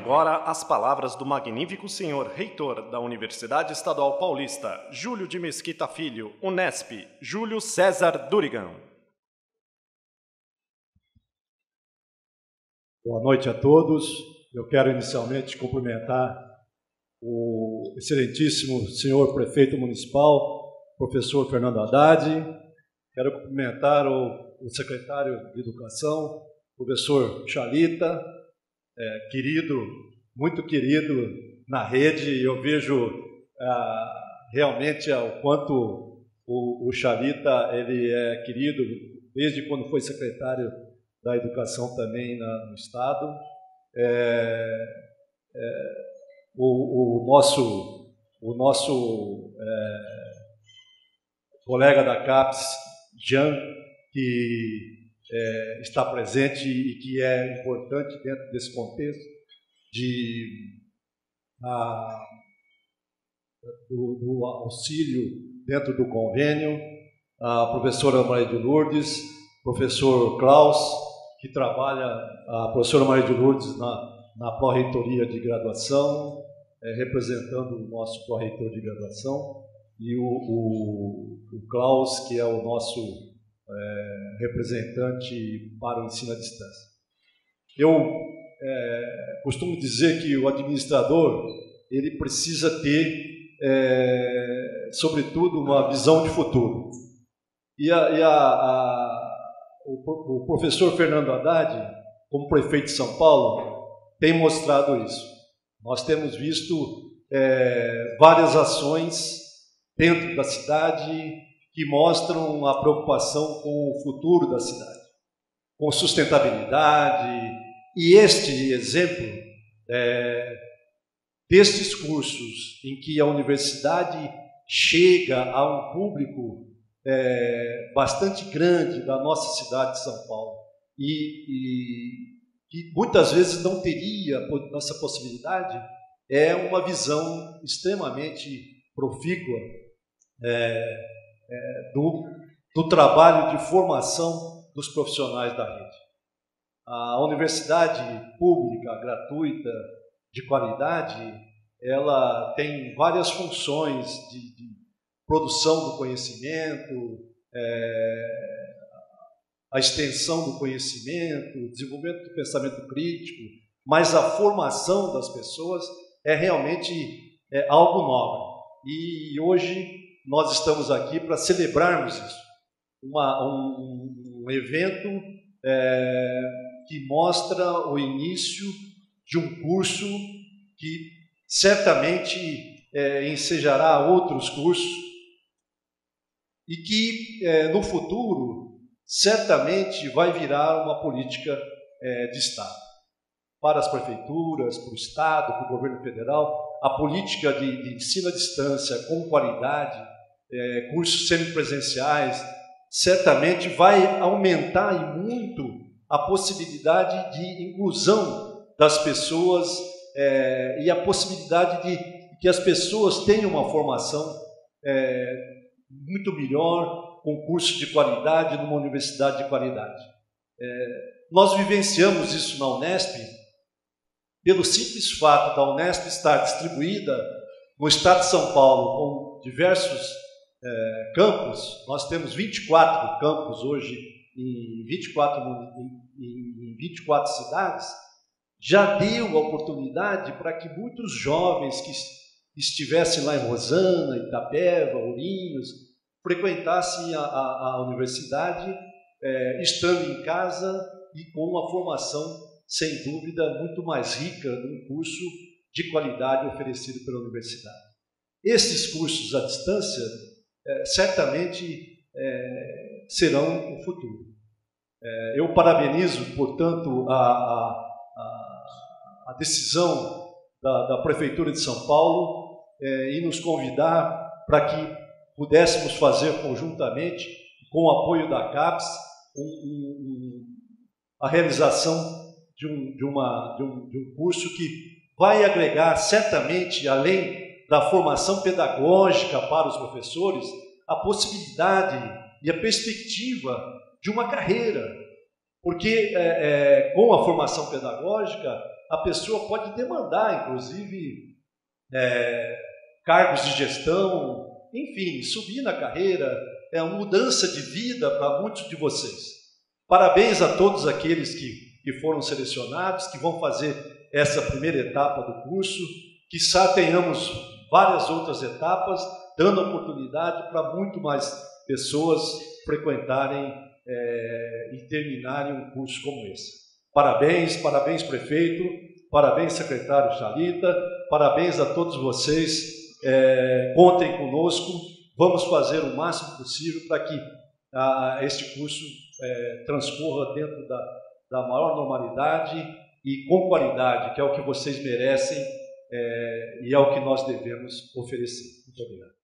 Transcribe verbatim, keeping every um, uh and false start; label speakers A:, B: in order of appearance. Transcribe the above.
A: agora as palavras do magnífico senhor reitor da Universidade Estadual Paulista, Júlio de Mesquita Filho, Unesp, Júlio César Durigan.
B: Boa noite a todos. Eu quero inicialmente cumprimentar o excelentíssimo senhor prefeito municipal, professor Fernando Haddad. Quero cumprimentar o, o secretário de Educação, professor Chalita, é, querido, muito querido na rede. Eu vejo ah, realmente o quanto o, o Chalita ele é querido desde quando foi secretário da Educação também na, no Estado. É, é, o, o nosso, o nosso é, colega da CAPES, Jean, que é, está presente e que é importante dentro desse contexto de, a, do, do auxílio dentro do convênio, a professora Maria de Lourdes, professor Klaus, que trabalha, a professora Maria de Lourdes na, na pró-reitoria de graduação, é, representando o nosso pró-reitor de graduação, e o, o, o Klaus, que é o nosso é, representante para o ensino à distância. Eu é, costumo dizer que o administrador ele precisa ter, é, sobretudo, uma visão de futuro. E a, e a, a O professor Fernando Haddad, como prefeito de São Paulo, tem mostrado isso. Nós temos visto é, várias ações dentro da cidade que mostram a preocupação com o futuro da cidade, com sustentabilidade. E este exemplo é, destes cursos em que a universidade chega a um público É, bastante grande da nossa cidade de São Paulo e, e que muitas vezes não teria essa possibilidade, é uma visão extremamente profícua é, é, do, do trabalho de formação dos profissionais da rede. A universidade pública, gratuita, de qualidade, ela tem várias funções de, de produção do conhecimento, é, a extensão do conhecimento, o desenvolvimento do pensamento crítico, mas a formação das pessoas é realmente é, algo nobre. E hoje nós estamos aqui para celebrarmos isso. Uma, um, um evento é, que mostra o início de um curso que certamente é, ensejará outros cursos, e que, é, no futuro, certamente vai virar uma política é, de Estado. Para as prefeituras, para o Estado, para o governo federal, a política de, de ensino à distância, com qualidade, é, cursos semipresenciais, certamente vai aumentar e muito a possibilidade de inclusão das pessoas é, e a possibilidade de que as pessoas tenham uma formação é, muito melhor, com curso de qualidade, numa universidade de qualidade. É, nós vivenciamos isso na Unesp, pelo simples fato da Unesp estar distribuída no estado de São Paulo, com diversos é, campos. Nós temos vinte e quatro campos hoje, em vinte e quatro, em, em vinte e quatro cidades, já deu a oportunidade para que muitos jovens que estivessem lá em Rosana, Itapeva, Ourinhos, frequentassem a, a, a universidade, é, estando em casa e com uma formação, sem dúvida, muito mais rica num curso de qualidade oferecido pela universidade. Esses cursos à distância, é, certamente, é, serão o futuro. É, eu parabenizo, portanto, a, a, a decisão da, da Prefeitura de São Paulo é, em nos convidar para que pudéssemos fazer conjuntamente, com o apoio da CAPES, um, um, um, a realização de um, de, uma, de, um, de um curso que vai agregar, certamente, além da formação pedagógica para os professores, a possibilidade e a perspectiva de uma carreira. Porque, é, é, com a formação pedagógica, a pessoa pode demandar, inclusive, é, cargos de gestão, enfim, subir na carreira, é uma mudança de vida para muitos de vocês. Parabéns a todos aqueles que, que foram selecionados, que vão fazer essa primeira etapa do curso. Quizá tenhamos várias outras etapas, dando oportunidade para muito mais pessoas frequentarem é, e terminarem um curso como esse. Parabéns, parabéns prefeito, parabéns secretário Chalita, parabéns a todos vocês, é, contem conosco, vamos fazer o máximo possível para que a, este curso é, transcorra dentro da, da maior normalidade e com qualidade, que é o que vocês merecem é, e é o que nós devemos oferecer. Muito obrigado.